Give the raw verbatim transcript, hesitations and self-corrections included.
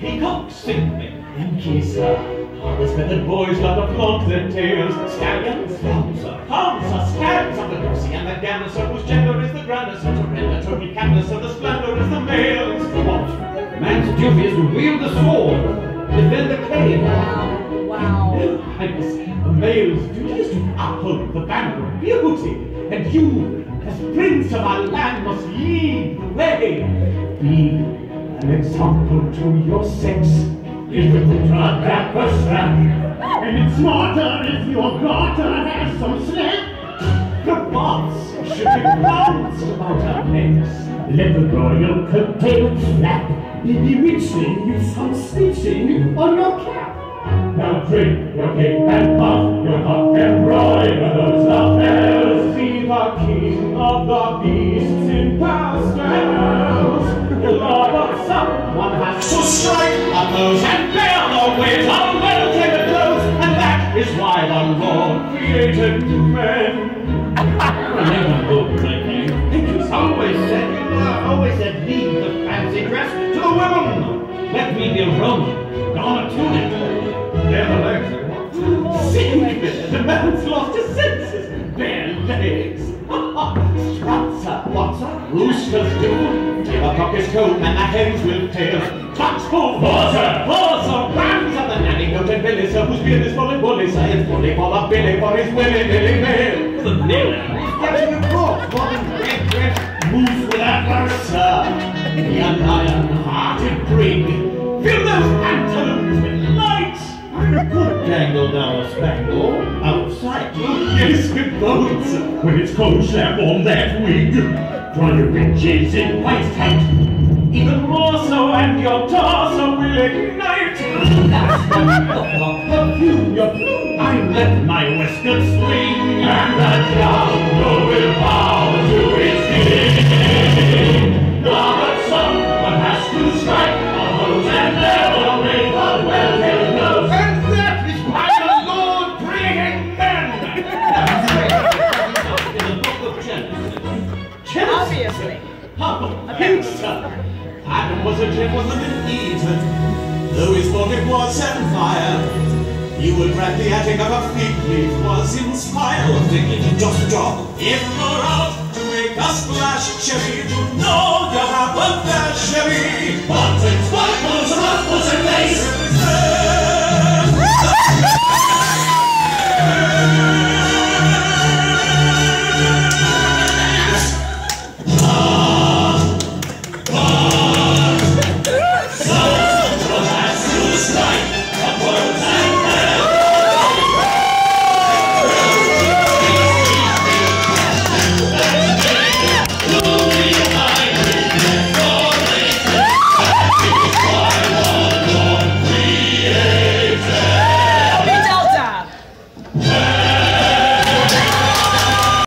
Peacocks sing me. Thank you, sir. Harvest-feathered boys love to flaunt their tails. Stallions, hounds, hounds, stags of the goosey and the gander, so whose gender is the grander, so to render total candor, so the splendor is the male's. What? Man's duty is to wield the sword, defend the cave. Wow. Wow. No, Highness, the male's duty is to uphold the banner of beauty, and you, as prince of our land, must lead the way. Be an example to your sex. If you put a dapper strap, and it's smarter if your daughter has some slack. The boss should be bounced about our necks. Let the royal curtains flap, be bewitching with some stitching on your cap. Now drink your cake and puff, your puff and broider those lapels. See the king of the beasts in pastels. The lord of someone has to strike a pose and bear the weight of well-tailored clothes, and that is why the Lord created men. Remember, good my king, you always said you were always said leave the fancy dress to the women. Let me be a Roman, don a tunic. Bare the legs, eh? Secret, the man's lost his senses. Bare legs. Struts up, what's up? Roosters do. Tail cock his coat, and the hens will tail. Touch for water, water, rams of the nanny goat and billy, so whose beard is full and woolly, say it's fully full of billy for his willy nilly mail. The nilly. Getting the cross, one red dress, moves with antlers, sir. The iron-hearted brig. Fill those pantaloons with light. Good dangle down a spangle, out of sight. Oh, yes, with bones. When it's cold, slap on that wig. Draw your riches in white tight. Even more so, and your torso will ignite. That's the perfume, your plume. I let my waistcoat swing, and the jungle will bow to its king. Now but someone has to strike a pose and never make a well-tailed nose. And that is why the Lord created men. In the book of Genesis. Genesis. Obviously. Oh, Pimpernel. Adam was a gentleman in Eden, though his body was set fire. You would grant the attic of a fig leaf was inspired. Thinking to just drop in or out to make a splash. Cherry, to know you have a fair cherry. Buttons, buckles, ruffles, and lace.